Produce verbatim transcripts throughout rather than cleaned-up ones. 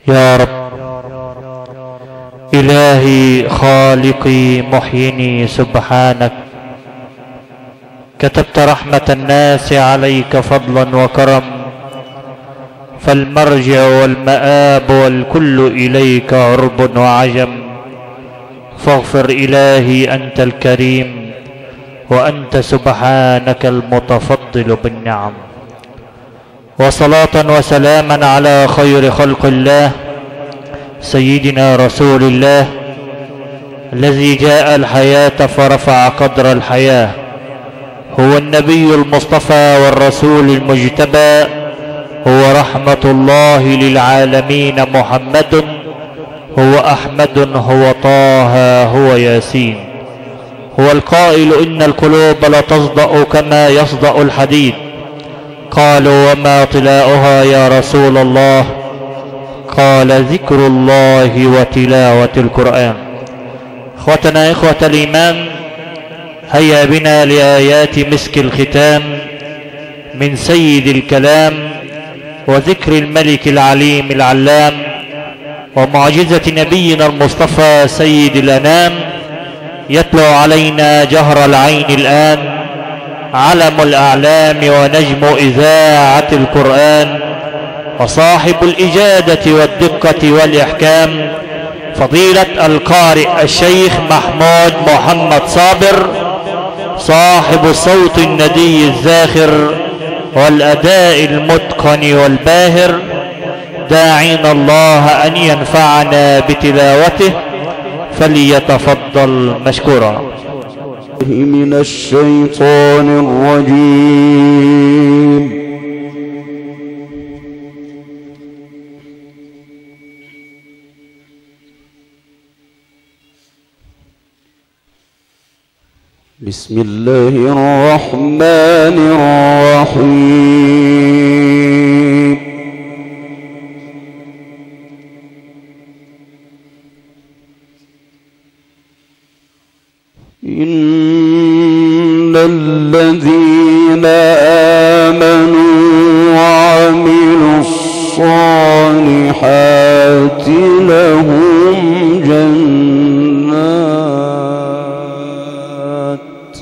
يا رب إلهي خالقي محيني سبحانك، كتبت رحمة الناس عليك فضلا وكرم، فالمرجع والمآب والكل إليك عرب وعجم. فاغفر إلهي أنت الكريم، وأنت سبحانك المتفضل بالنعم. وصلاة وسلاما على خير خلق الله سيدنا رسول الله، الذي جاء الحياة فرفع قدر الحياة. هو النبي المصطفى والرسول المجتبى، هو رحمة الله للعالمين محمد، هو أحمد، هو طه، هو ياسين. هو القائل إن القلوب لتصدأ كما يصدأ الحديد. قالوا وما طلاؤها يا رسول الله؟ قال ذكر الله وتلاوة القرآن. اخوتنا اخوة الايمان، هيا بنا لآيات مسك الختام من سيد الكلام وذكر الملك العليم العلام ومعجزة نبينا المصطفى سيد الأنام. يتلو علينا جهر العين الآن علم الأعلام ونجم إذاعة القرآن، وصاحب الإجادة والدقة والإحكام، فضيلة القارئ الشيخ محمود محمد صابر، صاحب الصوت الندي الزاخر والأداء المتقن والباهر، داعين الله أن ينفعنا بتلاوته، فليتفضل مشكورا. من الشيطان الرجيم. بسم الله الرحمن الرحيم. إن الذين آمنوا وعملوا الصالحات لهم جنات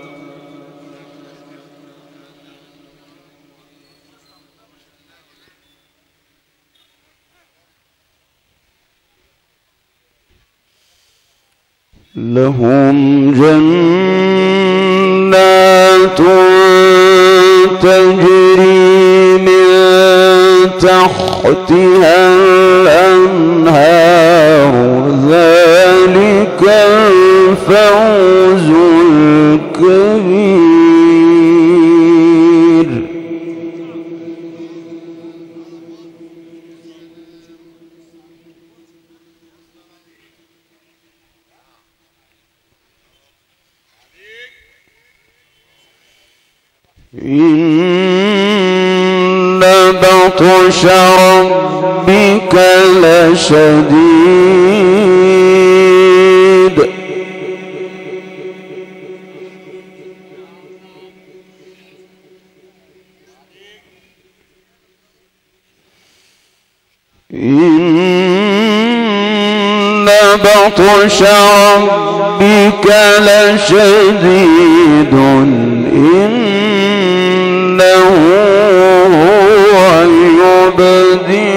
لهم جنات تجري من تحتها الأنهار، ذلك الفوز الكبير. إن بطش ربك لشديد. إن بطش ربك لشديد. إنه هو يبدئ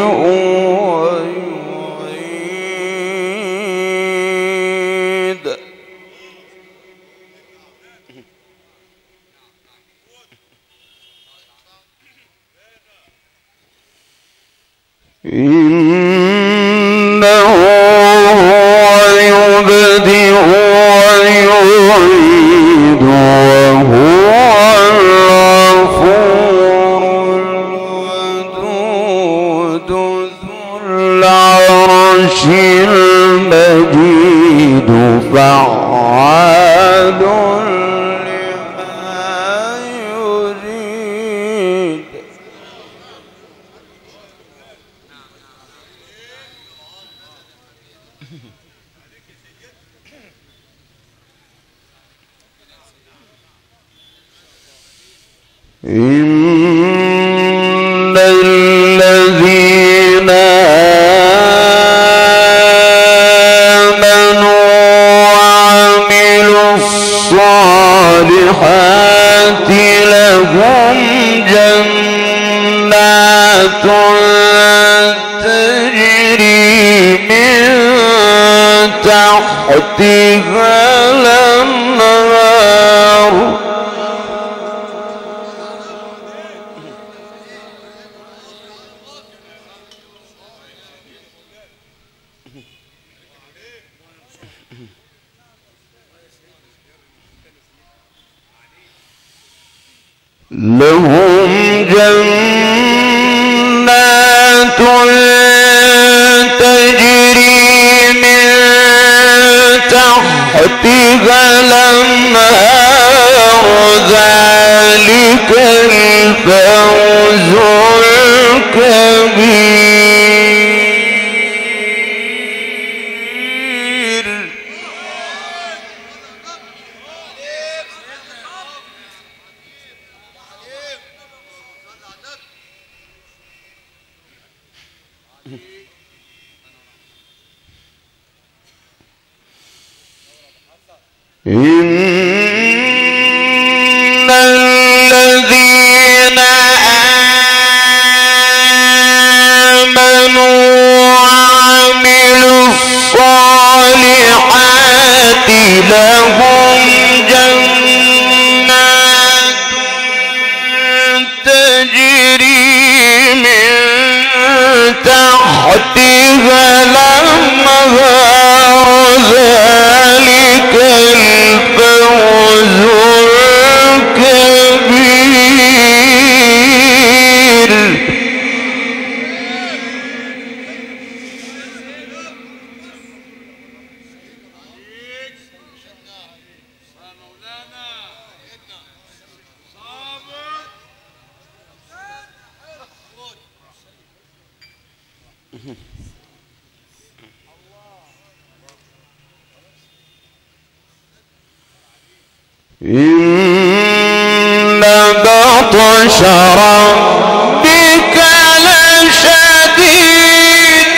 ويعيد. إنه هو يبدئ ويعيد وهو الغفور الودود ذو العرش المجيد، فعال لما يريد. إن الذين تجري من تحتها الأنهار لهم جنات تجري من تحتها الأنهار ذلك الفوز الكبير. إن الذين آمنوا وعملوا الصالحات لهم جنات تجري من تحتها الأنهار ذلك الفوز الكبير. إن بطش ربك لشديد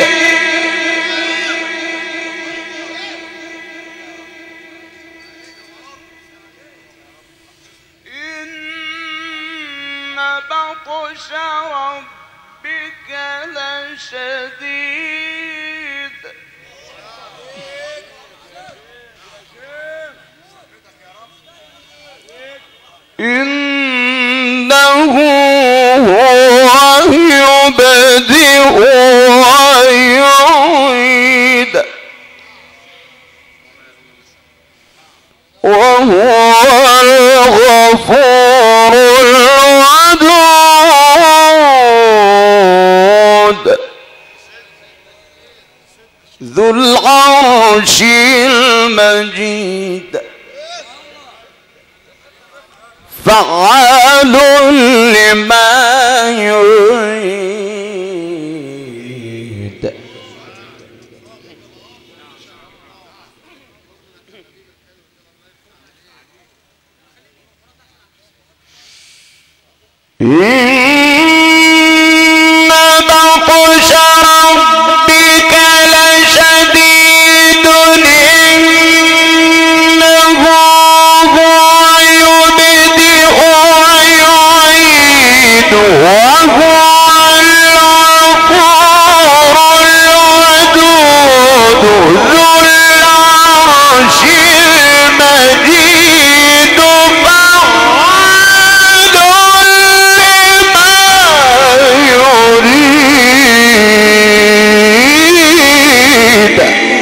إن بطش ربك لشديد إنه هو يبدئ ويعيد وهو الغفور الودود ذو العرش المجيد فعال لما يريد. إن بطش ربك لشديد إنه هو يبدئ ويعيد وهو الغفور الودود ذو العرش المجيد فعال لما يريد.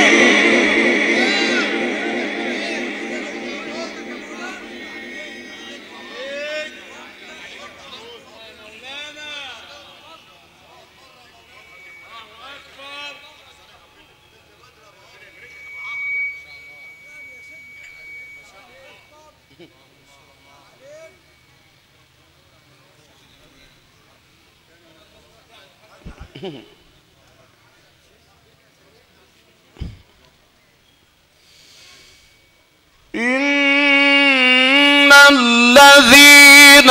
إن الذين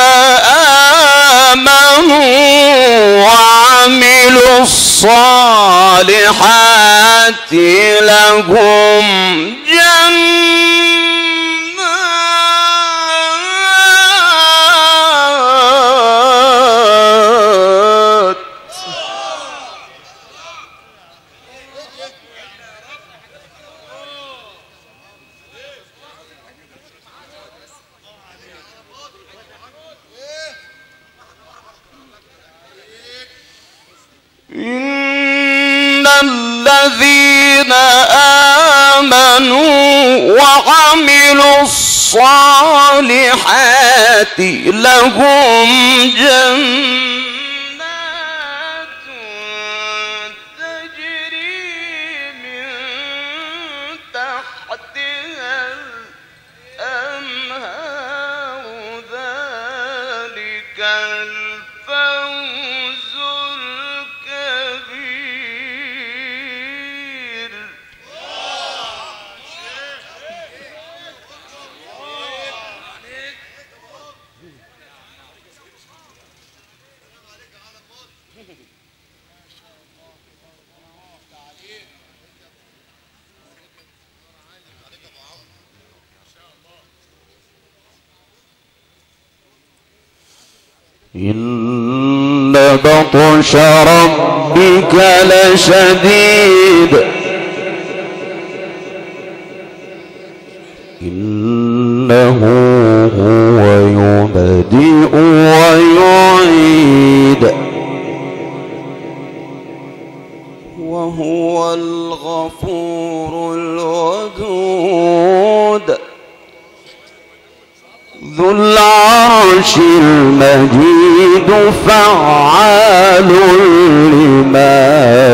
آمنوا وعملوا الصالحات لهم جنات إن الذين آمنوا وعملوا الصالحات لهم جنات تجري من تحتها الأنهار ذلك الفوز الكبير. إن بطش ربك لشديد إنه هو يبدئ ويعيد وهو الغفور الودود ذو العرش المجيد فعال لما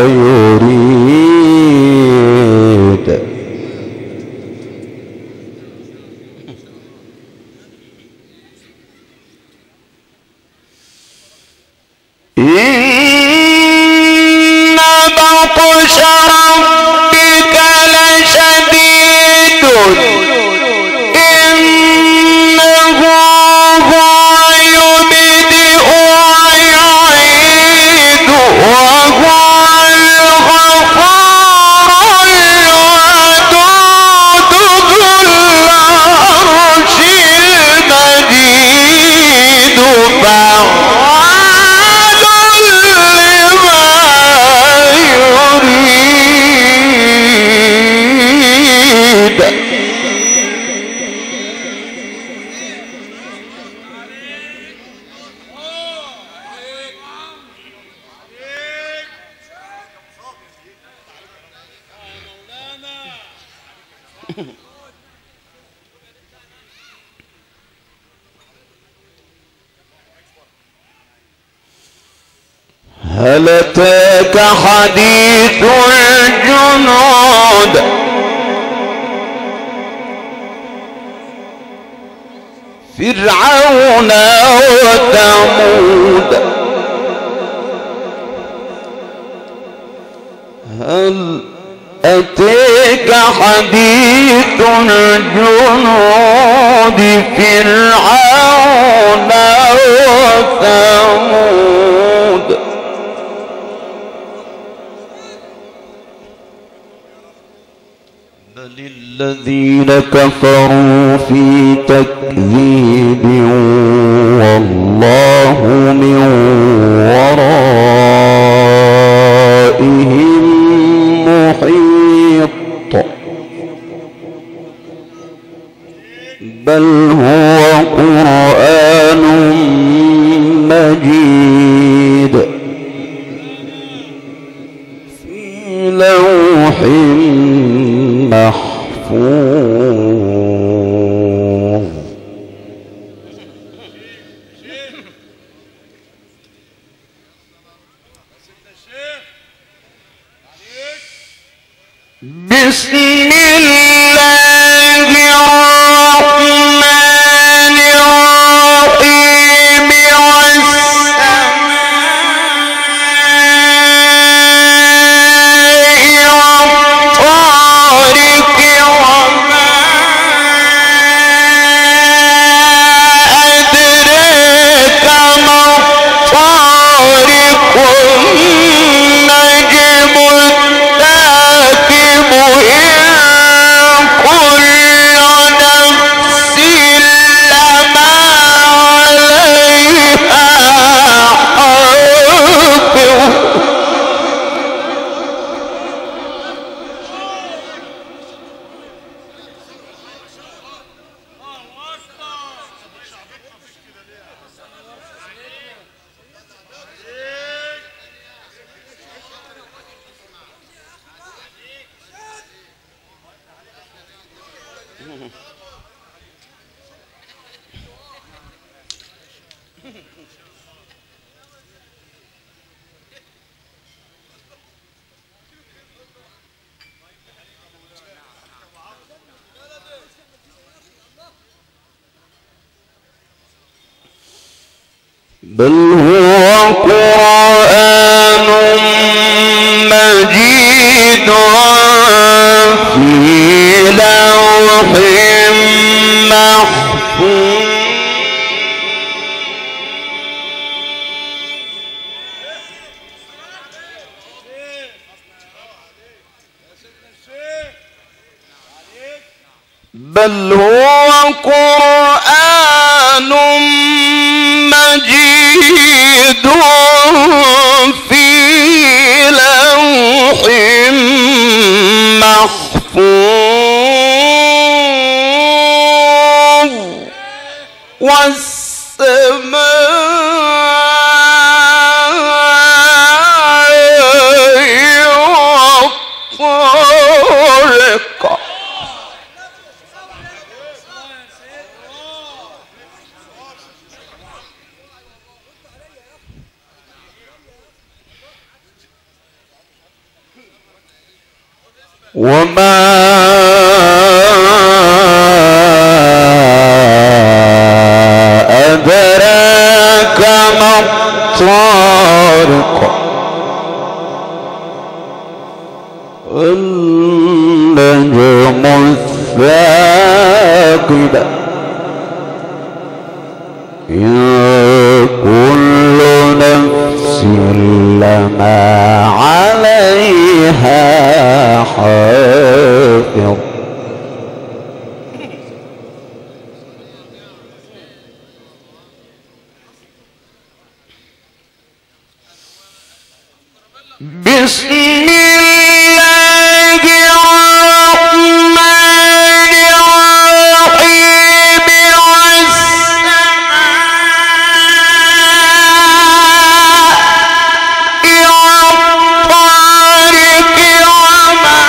يريد. إن بطش ربك لشديد هل أتاك حديث الجنود فرعون وثمود هل أتاك حديث الجنود فرعون وثمود بل الذين كفروا في تكذيب والله من ورائهم محيط بل هو قرآن مجيد في لوح محفوظ. بسم الله الرحمن الرحيم والسماء والطارق وما أدراك ما الطارق النجم الثاقب إن بل هو قرآن مجيد في لوح محفوظ بل هو قرآن مجيد في لوح محفوظ والسماء والطارق وما أدراك ما الطارق النجم الثاقب إن كل نفس لما عليها حافظ بسم الله الرحمن الرحيم والسماء والطارق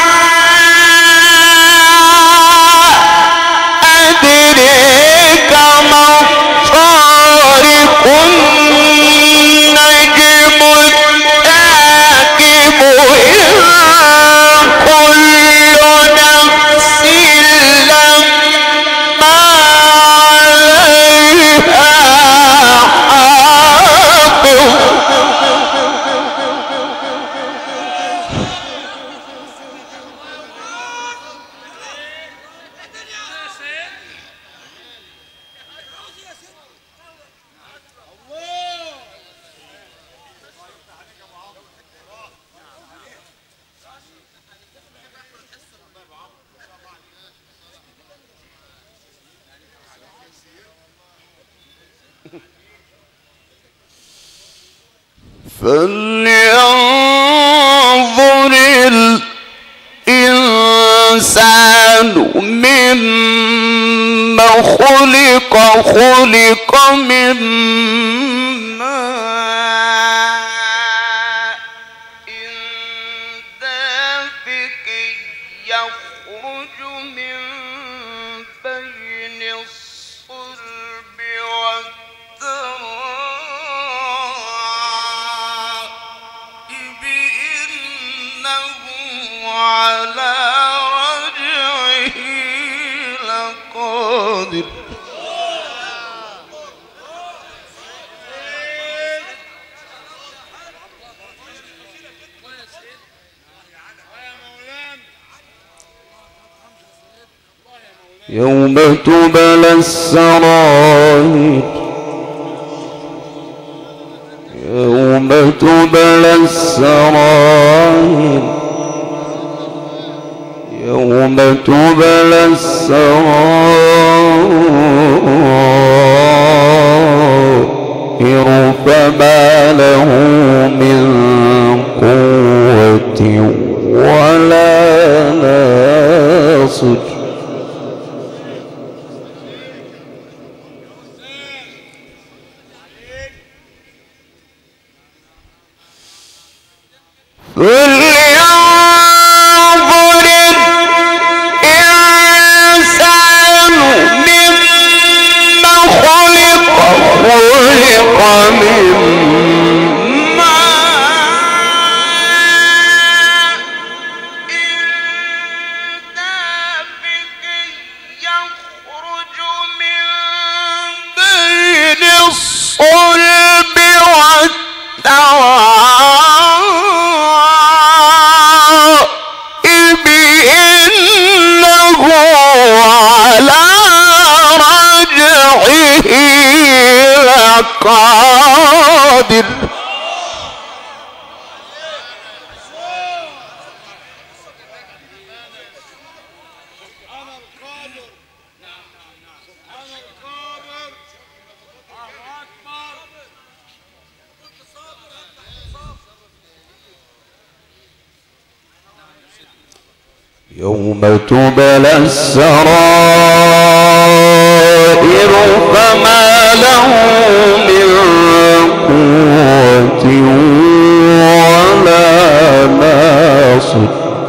وما أدريك ما الطارق النجم الثاقب فلينظر الإنسان مما خلق خلق من ماء دافق يخرج من بين الصلب والترائب إنه على رجعه لقادر يوم تبلى السرائر يوم تبلى السرائر يوم تبلى السرائر فما له من قوة ولا ناصر فلينظر الإنسان يوم تبلى السرائر فما له من قوة ولا ناصر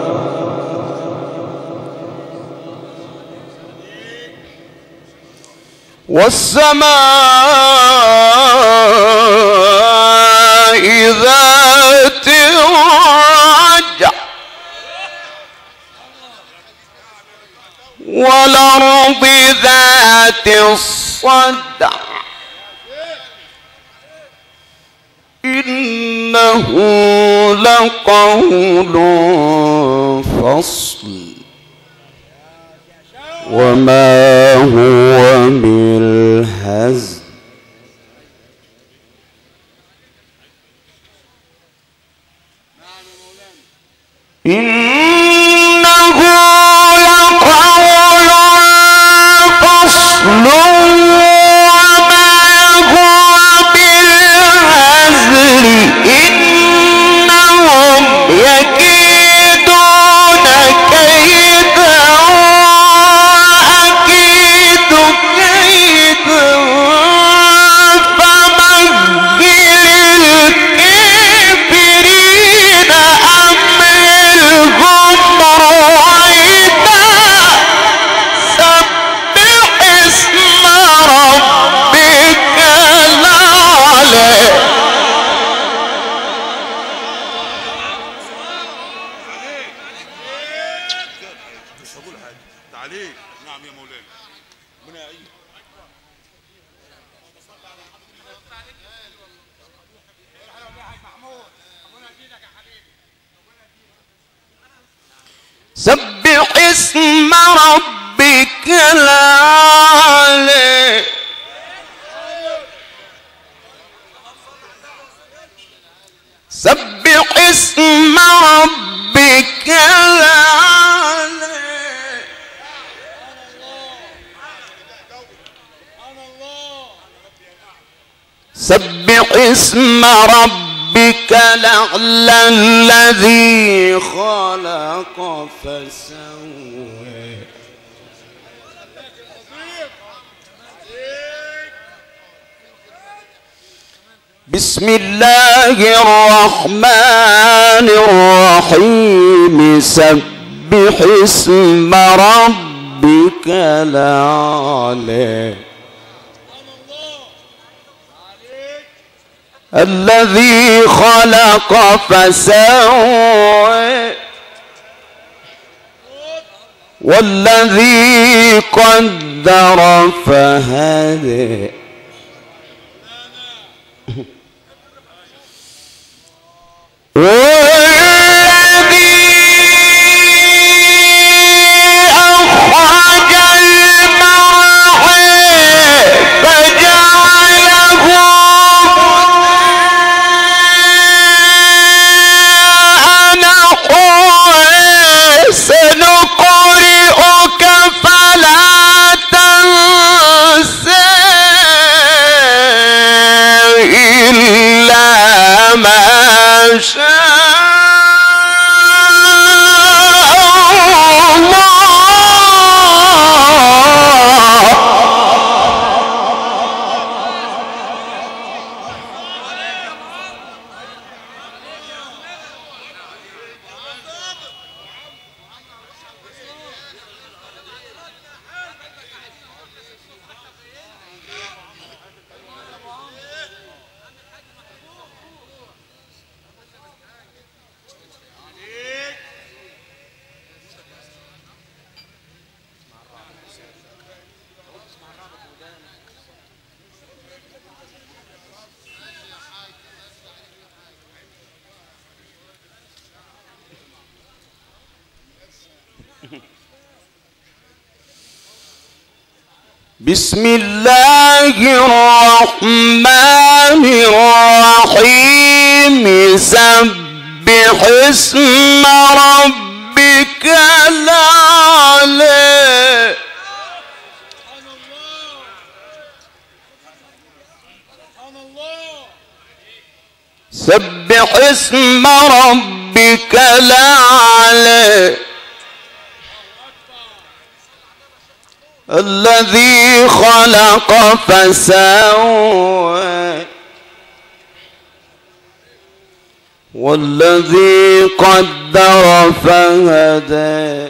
والسماء ذات الرجع والأرض ذات الصدع إنه لقول فصل وما هو بالهزل إنه لقول فصل وما هو بالهزل إنهم يكيدون كيدا وأكيد كيدا فمهل الكافرين أمهلهم رويدا سبح اسم ربك الأعلى. تعليق. نعم يا مولانا. ربنا يعينك. سبح اسم ربك الأعلى. سبح اسم ربك الأعلى. سبح اسم ربك الأعلى الذي خلق فسوى بسم الله الرحمن الرحيم. سبح اسم ربك الأعلى الذي خلق فسوى والذي قدر فهدى بسم الله الرحمن الرحيم. سبح اسم ربك الأعلى. سبح اسم ربك الأعلى الذي خلق فسوى والذي قدر فهدى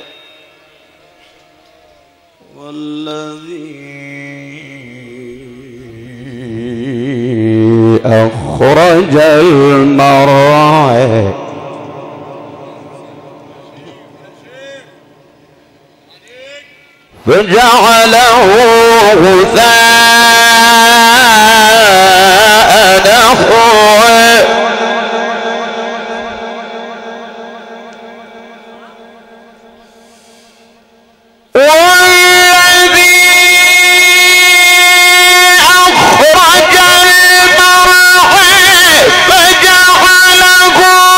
والذي أخرج المرعى فجعله غثاء نحوه والذي أخرج المرعى فجعله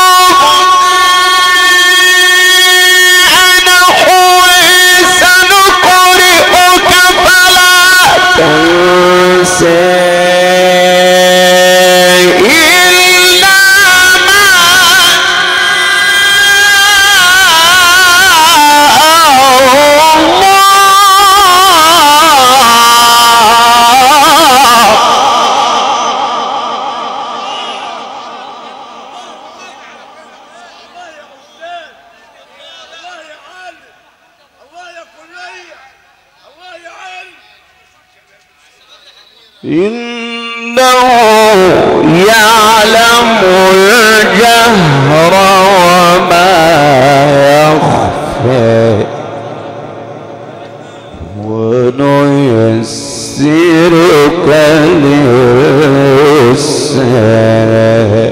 غثاء نحوه سنقرئك فلا تنسى إلا ما إنه يعلم الجهر وما يخفى ونيسرك لليسرى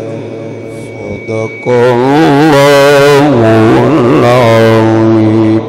صدق الله العظيم.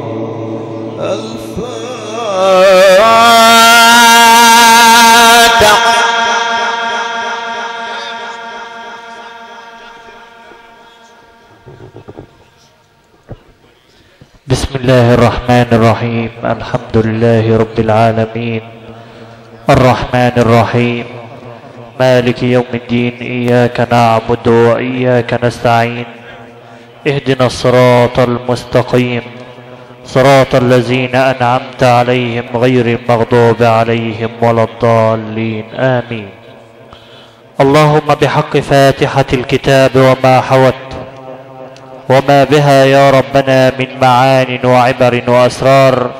بسم الله الرحمن الرحيم. الحمد لله رب العالمين الرحمن الرحيم مالك يوم الدين. إياك نعبد وإياك نستعين. اهدنا الصراط المستقيم صراط الذين أنعمت عليهم غير المغضوب عليهم ولا الضالين آمين. اللهم بحق فاتحة الكتاب وما حوت وما بها يا ربنا من معان وعبر وأسرار،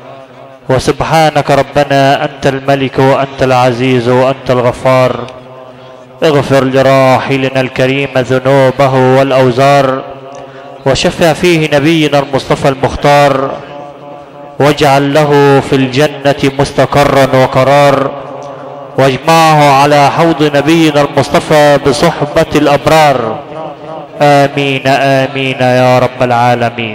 وسبحانك ربنا أنت الملك وأنت العزيز وأنت الغفار. اغفر لراحلنا الكريم ذنوبه والأوزار، وشفع فيه نبينا المصطفى المختار، واجعل له في الجنة مستقرا وقرار، واجمعه على حوض نبينا المصطفى بصحبة الأبرار. آمين آمين يا رب العالمين.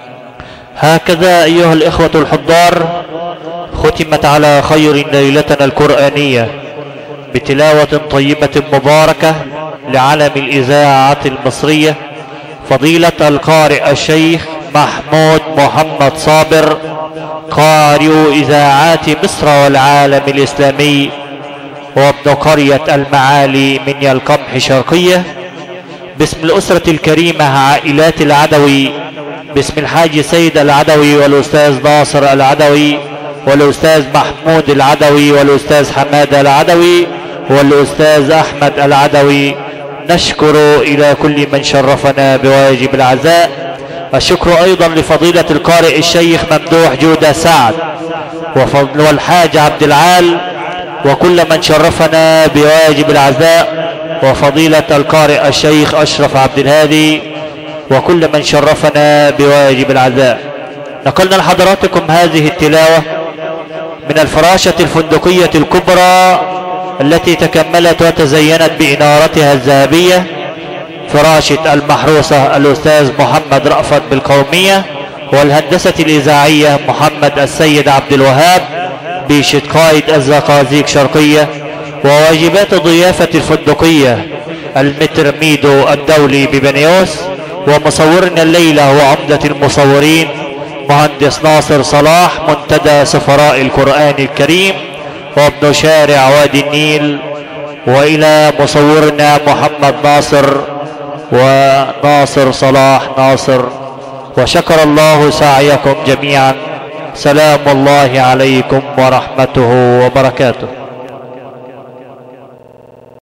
هكذا أيها الإخوة الحضار ختمت على خير ليلتنا القرآنية بتلاوة طيبة مباركة لعلم الإذاعة المصرية فضيلة القارئ الشيخ محمود محمد صابر، قارئ إذاعات مصر والعالم الإسلامي، وابن قرية المعالي من القمح شرقية، باسم الأسرة الكريمة عائلات العدوي، باسم الحاج سيد العدوي والأستاذ ناصر العدوي والأستاذ محمود العدوي والأستاذ حماد العدوي والأستاذ أحمد العدوي. نشكر إلى كل من شرفنا بواجب العزاء. الشكر أيضا لفضيلة القارئ الشيخ ممدوح جودة سعد والحاج عبد العال وكل من شرفنا بواجب العزاء، وفضيلة القارئ الشيخ أشرف عبد الهادي وكل من شرفنا بواجب العزاء. نقلنا لحضراتكم هذه التلاوة من الفراشة الفندقية الكبرى التي تكملت وتزينت بإنارتها الذهبية، فراشة المحروسة الأستاذ محمد رأفت بالقومية، والهندسة الإذاعية محمد السيد عبد الوهاب بشت قائد الزقازيق شرقية، وواجبات ضيافة الفندقية المتر ميدو الدولي ببنيوس، ومصورنا الليلة وعمدة المصورين مهندس ناصر صلاح منتدى سفراء القرآن الكريم وابن شارع وادي النيل، وإلى مصورنا محمد ناصر وناصر صلاح ناصر. وشكر الله سعيكم جميعا سلام الله عليكم ورحمته وبركاته.